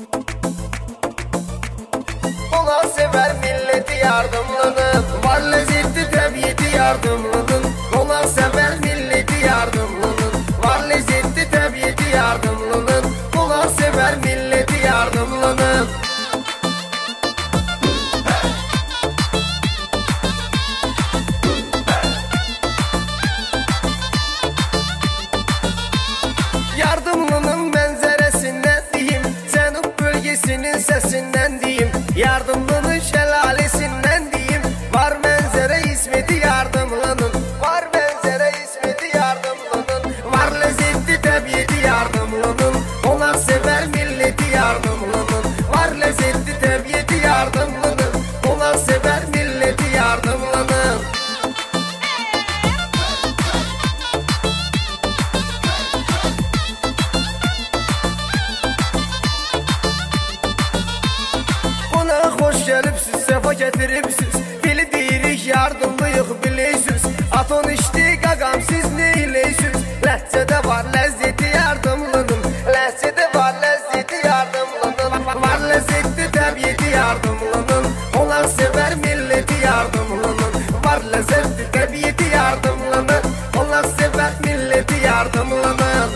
Olan sever milleti yardımlanın, var lezzetli tabiatı yardımlanın. Olan sever milleti yardımlanın, var lezzetli tabiatı yardımlanın. Olan sever milleti yardımlanın. Yardımlının mənzərəsindən deyim, Cənub bölgesinin səsindən deyim, yardımlının şəlaləsindən deyim. Var mənzərə İsmeti yardımlının, var mənzərə İsmeti yardımlının. Var lezzetli təbiəti yardımlının, onlar sevər milleti yardımlının. Var lezzetli təbiəti yardımlının, onlar sevər milleti yardımlının. Hoş gəlibsiz, səfa gətiribsiz, dili deyirik, yardımlıyıq bilirsiniz. Aton içdi, qaqam siz neyləysiz? Ləhcədə var ləzzəti yardımlının, ləhcədə var ləzzəti yardımlının. Var ləzzətli təbiəti yardımlının, onlar sevər milleti yardımlının. Var ləzzətli təbiəti yardımlının, onlar sevər milleti yardımlının.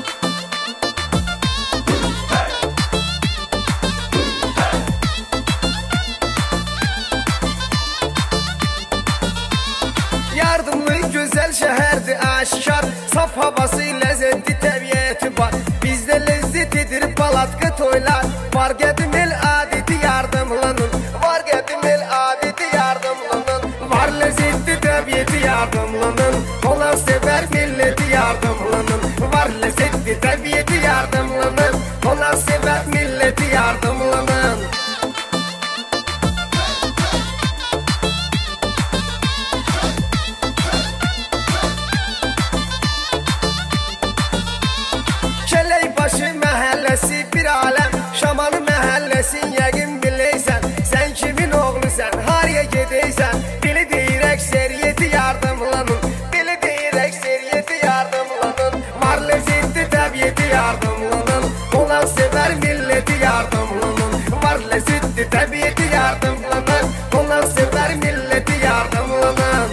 Yardımlı gözəl şəhərdir aşkar, saf havası ləzzətli təbiəti var. Bizdə ləzzət edir palatka toylar, var qədim el adeti yardımlanın, var qədim el adeti yardımlanın. Var ləzzətli təbiəti yardımlanın, onlar sevər milleti yardımlanın. Var ləzzətli təbiəti yardımlanın, onlar sevər milleti yardımlanın. Kələkbaşı məhəlləsi bir aləm, Şamanı məhəlləsin yəqin biləysən. Sən kimin oğlusən, haraya gedəysən? Dili deyir əksəriyyəti yardımlanın, dili deyir əksəriyyəti yardımlanın. Var ləzzətli təbiəti yardımlanın, onlar sevər milleti yardımlanın. Var ləzzətli təbiəti yardımlanın, onlar sevər milleti yardımlanın.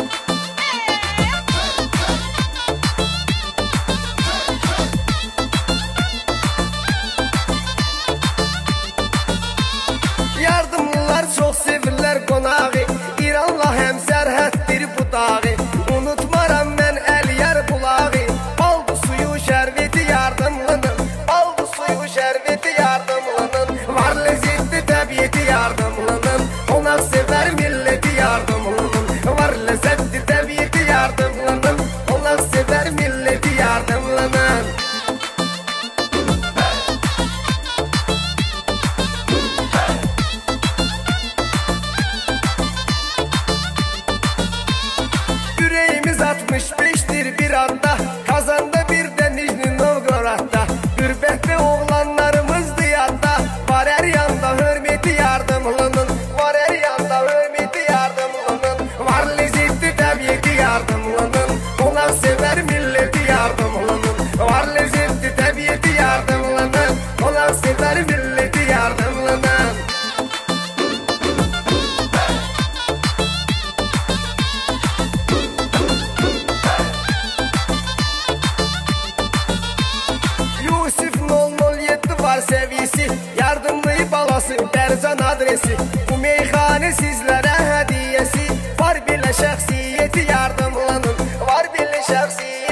Yardımlılar çox sevirlər qonağı, İranla həm sərhəddir bu dağı. Unutmaram mən Əliyar bulağı, baldı suyu şərbeti yardımlanın, baldı suyu şərbeti yardımlanın. Var ləzzətli təbiəti yardımlanın, onlar sevər milleti yardımlanın. Var ləzzətli təbiəti yardımlanın, onlar sevər milleti yardımlanın. Yüreğimiz 65'tir bir anda, Kazanda bir de Nijni Novgorod'da. Gürbette oğlanlarımız diyarda, var her yanda hürmeti yardımlanın, var her yanda hürmeti yardımlanın. Var lezzetli tabiatı yardımlanın, onlar sever milleti yardımlanın. Var lezzetli tabiatı yardımlanın, onlar sever milleti yardımlanın. Yusif 007 var seviyesi, yardımlı balası Dərzan adresi. Bu meyxane sizlərə hədiyəsi, var belə şəxsiyyəti yardımlanın, var belə şəxsiyyəti